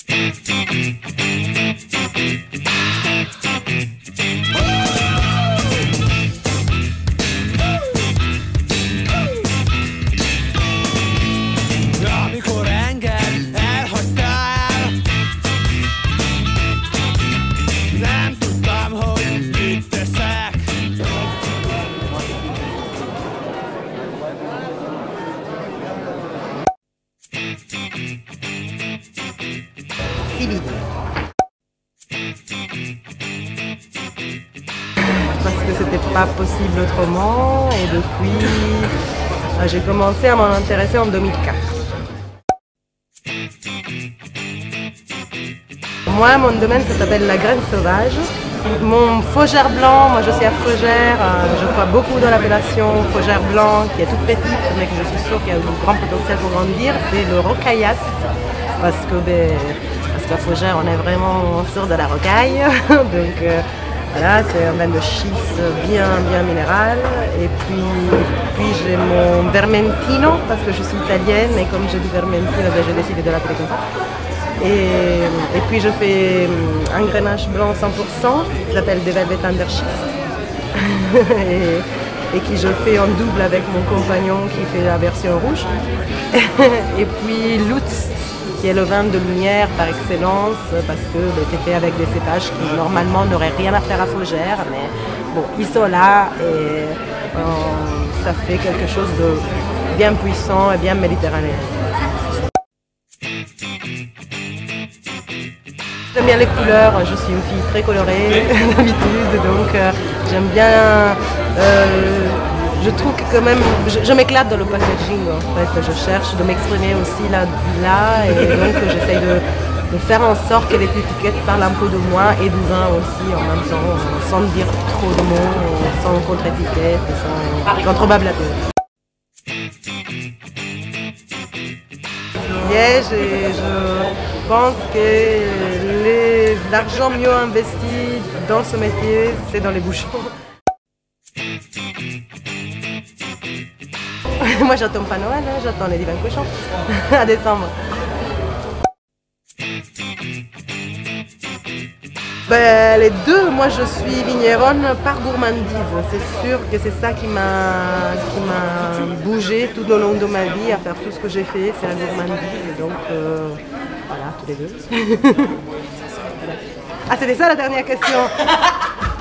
Amikor engem elhagytál, nem tudtam, hogy mit teszek. Parce que c'était pas possible autrement et depuis j'ai commencé à m'en intéresser en 2004. Moi, mon domaine, ça s'appelle la graine sauvage. Mon fougère blanc, moi je suis à Fougères, je crois beaucoup dans l'appellation fougère blanc qui est toute petite mais que je suis sûre qu'il y a un grand potentiel pour grandir, c'est le rocaillasse parce qu'à Fougères on est vraiment sur de la rocaille, donc voilà, c'est un vin de schiste bien minéral. Et puis j'ai mon vermentino parce que je suis italienne et comme j'ai du vermentino, j'ai décidé de l'appeler comme ça. Et puis je fais un grenache blanc 100%, qui s'appelle des Velvet Under Schist. et qui je fais en double avec mon compagnon qui fait la version rouge. Et puis Lutz, qui est le vin de lumière par excellence, parce que c'est fait avec des cépages qui normalement n'auraient rien à faire à Fougères, mais bon, ils sont là et ça fait quelque chose de bien puissant et bien méditerranéen. J'aime bien les couleurs, je suis une fille très colorée d'habitude, donc j'aime bien. Je trouve que quand même, je m'éclate dans le packaging en fait, je cherche de m'exprimer aussi là et donc j'essaye de faire en sorte que les étiquettes parlent un peu de moi et du vin aussi en même temps, sans dire trop de mots, sans contre-étiquette, sans trop blablater. Liège, et je pense que l'argent mieux investi dans ce métier, c'est dans les bouchons. Moi j'attends pas Noël, hein, j'attends les divins cochons à décembre. Ben, les deux, moi je suis vigneronne par gourmandise. C'est sûr que c'est ça qui m'a bougé tout au long de ma vie à faire tout ce que j'ai fait, c'est la gourmandise. Donc voilà, tous les deux. Voilà. Ah, c'était ça la dernière question.